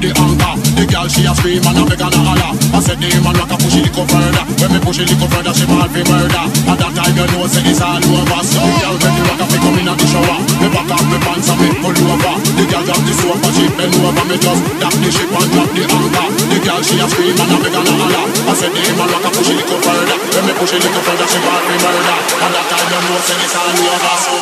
the anchor. The girl she a scream and a beg and a holler. I said the man rock a push it little further. When me push it little further, she ball for murder. At that time you know say it's all over. So the girl when the rock a pick up in the shower, me back off me pants and me pull over. The girl drop the soap and she bend over. Me just tap the ship and drop the anchor. The girl she a scream and a beg and a holler. I said the man rock a push it little further. When me push it little further, she ball for murder. At that time you know say it's all over. So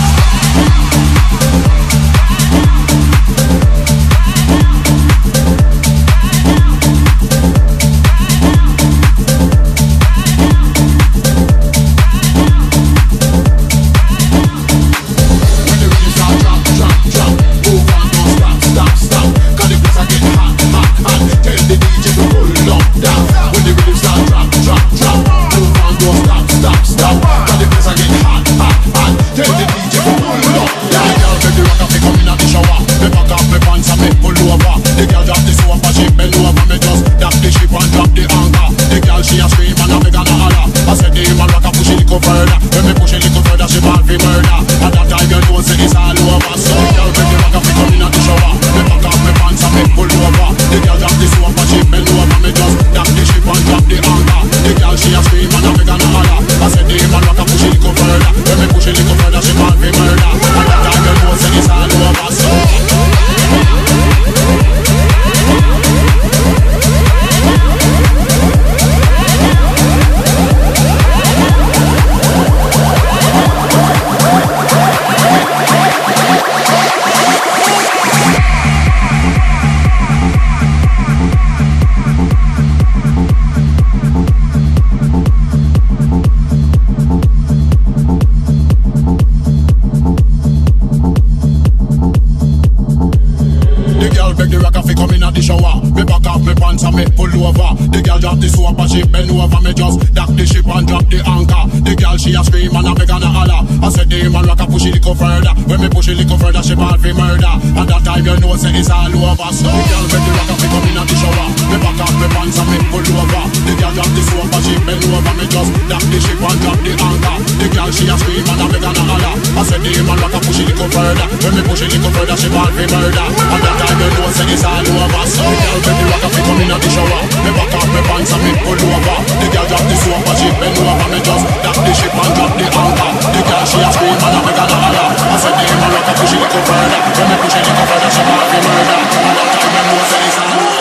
she a scream and a beg and a holler. I said the man rock a push it little further. When me push it little further, she ball for murder. At that time you know say it's all over. So the girl make the rock a pick up in the shower. Me back off me pants and me pull over. The girl drop the soap and she bend over. Me just tap the ship and drop the anchor. The girl she a scream and a beg and a holler. I said the man rock a push it little further. When me push it little further, she ball for murder. At that time you know say it's all over. So the girl make the rock a pick up in the shower. Me back off me pants and me pull over. The girl drop the soap and she bend over. Me just tap the ship and drop the anchor. The girl she a scream and a beg and a holler. I said the man rock a push it little further. When me push it little further, she ball for murder. At that time you know say it's all over.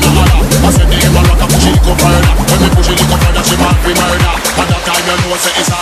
Say it's